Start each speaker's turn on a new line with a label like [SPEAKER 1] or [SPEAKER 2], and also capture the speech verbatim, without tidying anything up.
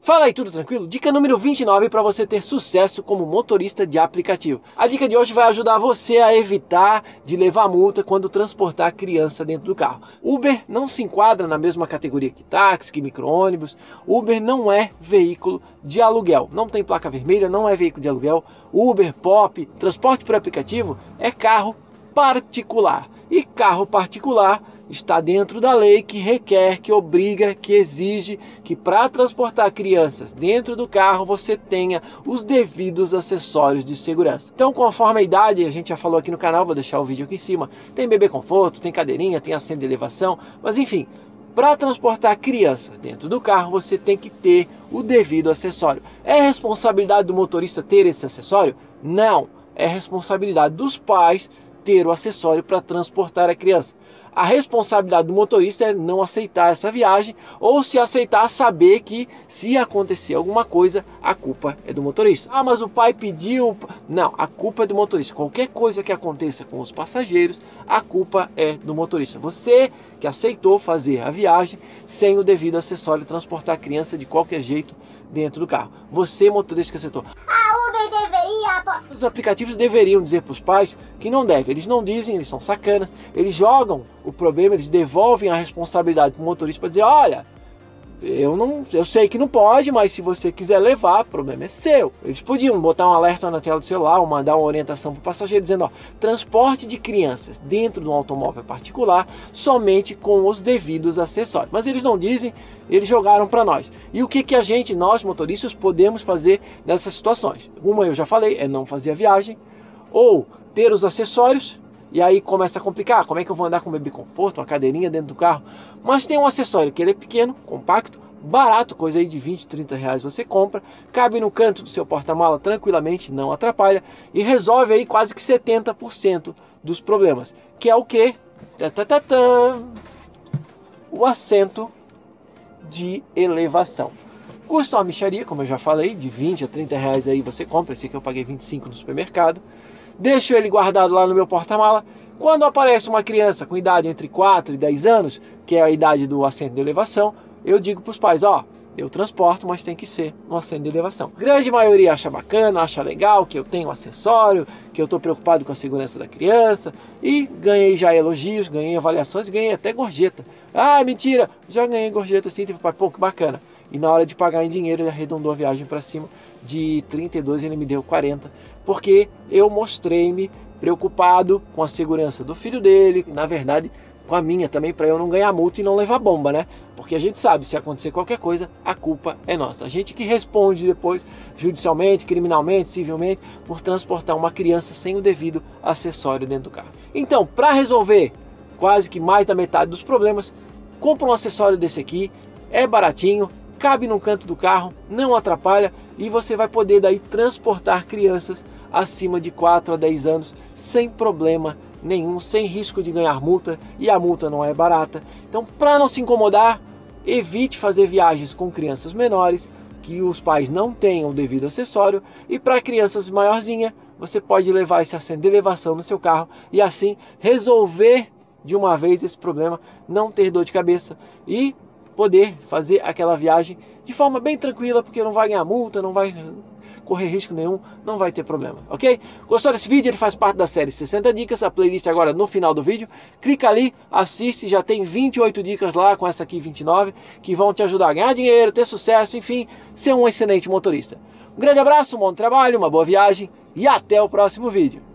[SPEAKER 1] Fala aí, tudo tranquilo? Dica número vinte e nove para você ter sucesso como motorista de aplicativo. A dica de hoje vai ajudar você a evitar de levar multa quando transportar criança dentro do carro. Uber não se enquadra na mesma categoria que táxi, que micro-ônibus. Uber não é veículo de aluguel, não tem placa vermelha, não é veículo de aluguel. Uber, Pop, transporte por aplicativo é carro particular. E carro particular está dentro da lei que requer, que obriga, que exige que para transportar crianças dentro do carro você tenha os devidos acessórios de segurança. Então, conforme a idade, a gente já falou aqui no canal, vou deixar o vídeo aqui em cima, tem bebê conforto, tem cadeirinha, tem assento de elevação, mas enfim, para transportar crianças dentro do carro você tem que ter o devido acessório. É responsabilidade do motorista ter esse acessório? Não, é responsabilidade dos pais ter o acessório para transportar a criança. A responsabilidade do motorista é não aceitar essa viagem, ou se aceitar, saber que se acontecer alguma coisa, a culpa é do motorista. Ah, mas o pai pediu... Não, a culpa é do motorista. Qualquer coisa que aconteça com os passageiros, a culpa é do motorista. Você que aceitou fazer a viagem sem o devido acessório, transportar a criança de qualquer jeito dentro do carro. Você, motorista que aceitou. Os aplicativos deveriam dizer para os pais que não devem. Eles não dizem, eles são sacanas. Eles jogam o problema, eles devolvem a responsabilidade para o motorista para dizer, olha, eu, não, eu sei que não pode, mas se você quiser levar, o problema é seu. Eles podiam botar um alerta na tela do celular ou mandar uma orientação para o passageiro dizendo, ó, transporte de crianças dentro de um automóvel particular somente com os devidos acessórios. Mas eles não dizem, eles jogaram para nós. E o que, que a gente, nós motoristas, podemos fazer nessas situações? Uma eu já falei, é não fazer a viagem, ou ter os acessórios. E aí começa a complicar, como é que eu vou andar com bebê conforto, uma cadeirinha dentro do carro? Mas tem um acessório que ele é pequeno, compacto, barato, coisa aí de vinte, trinta reais você compra, cabe no canto do seu porta-mala tranquilamente, não atrapalha, e resolve aí quase que setenta por cento dos problemas, que é o que? O assento de elevação. Custa uma mixaria, como eu já falei, de vinte a trinta reais aí você compra, esse aqui eu paguei vinte e cinco no supermercado. Deixo ele guardado lá no meu porta-mala. Quando aparece uma criança com idade entre quatro e dez anos, que é a idade do assento de elevação, eu digo para os pais, ó, eu transporto, mas tem que ser no assento de elevação. Grande maioria acha bacana, acha legal que eu tenho acessório, que eu estou preocupado com a segurança da criança, e ganhei já elogios, ganhei avaliações, ganhei até gorjeta. Ah, mentira, já ganhei gorjeta assim, tipo, pô, que bacana. E na hora de pagar em dinheiro, ele arredondou a viagem para cima de trinta e dois e ele me deu quarenta, porque eu mostrei-me preocupado com a segurança do filho dele, na verdade com a minha também, para eu não ganhar multa e não levar bomba, né? Porque a gente sabe, se acontecer qualquer coisa, a culpa é nossa. A gente que responde depois, judicialmente, criminalmente, civilmente, por transportar uma criança sem o devido acessório dentro do carro. Então, para resolver quase que mais da metade dos problemas, compra um acessório desse aqui, é baratinho, cabe no canto do carro, não atrapalha, e você vai poder daí transportar crianças acima de quatro a dez anos sem problema nenhum, sem risco de ganhar multa, e a multa não é barata. Então, para não se incomodar, evite fazer viagens com crianças menores, que os pais não tenham o devido acessório, e para crianças maiorzinhas, você pode levar esse assento de elevação no seu carro e assim resolver de uma vez esse problema, não ter dor de cabeça e poder fazer aquela viagem de forma bem tranquila, porque não vai ganhar multa, não vai correr risco nenhum, não vai ter problema, ok? Gostou desse vídeo? Ele faz parte da série sessenta dicas, a playlist agora no final do vídeo. Clica ali, assiste, já tem vinte e oito dicas lá, com essa aqui vinte e nove, que vão te ajudar a ganhar dinheiro, ter sucesso, enfim, ser um excelente motorista. Um grande abraço, um bom trabalho, uma boa viagem e até o próximo vídeo.